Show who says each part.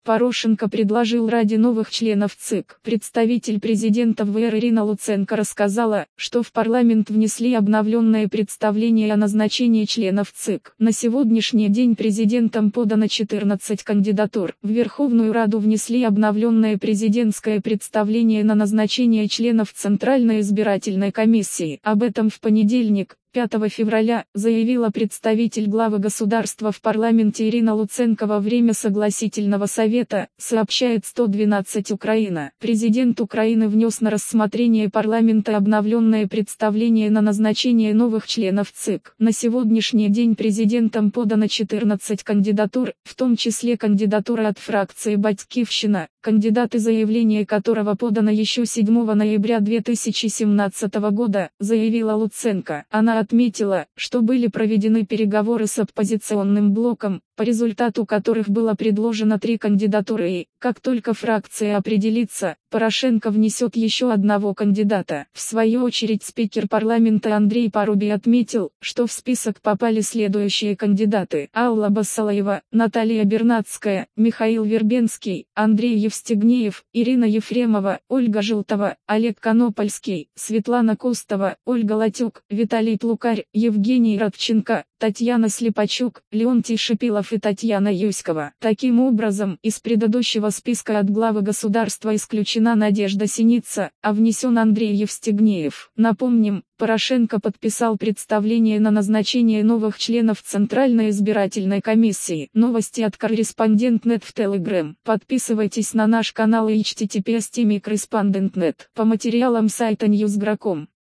Speaker 1: Порошенко предложил ради новых членов ЦИК. Представитель президента в ВР Ирина Луценко рассказала, что в парламент внесли обновленное представление о назначении членов ЦИК. На сегодняшний день президентом подано 14 кандидатур. В Верховную Раду внесли обновленное президентское представление на назначение членов Центральной избирательной комиссии. Об этом в понедельник, 5 февраля, заявила представитель главы государства в парламенте Ирина Луценко во время согласительного совета, сообщает 112 Украина. Президент Украины внес на рассмотрение парламента обновленное представление на назначение новых членов ЦИК. На сегодняшний день президентом подано 14 кандидатур, в том числе кандидатура от фракции «Батькивщина», кандидаты, заявление которого подано еще 7 ноября 2017 года, заявила Луценко. Она отметила, что были проведены переговоры с оппозиционным блоком, по результату которых было предложено 3 кандидатуры и, как только фракция определится, Порошенко внесет еще одного кандидата. В свою очередь спикер парламента Андрей Парубий отметил, что в список попали следующие кандидаты: Алла Басалаева, Наталья Бернацкая, Михаил Вербенский, Андрей Евстигнеев, Ирина Ефремова, Ольга Желтова, Олег Конопольский, Светлана Костова, Ольга Латюк, Виталий Плукарь, Евгений Радченко, Татьяна Слепачук, Леонтий Шипилов и Татьяна Юськова. Таким образом, из предыдущего списка от главы государства исключена Надежда Синица, а внесен Андрей Евстигнеев. Напомним, Порошенко подписал представление на назначение новых членов Центральной избирательной комиссии. Новости от Корреспондент.нет в Telegram. Подписывайтесь на наш канал и https://correspondent.net. По материалам сайта Newsgro.com.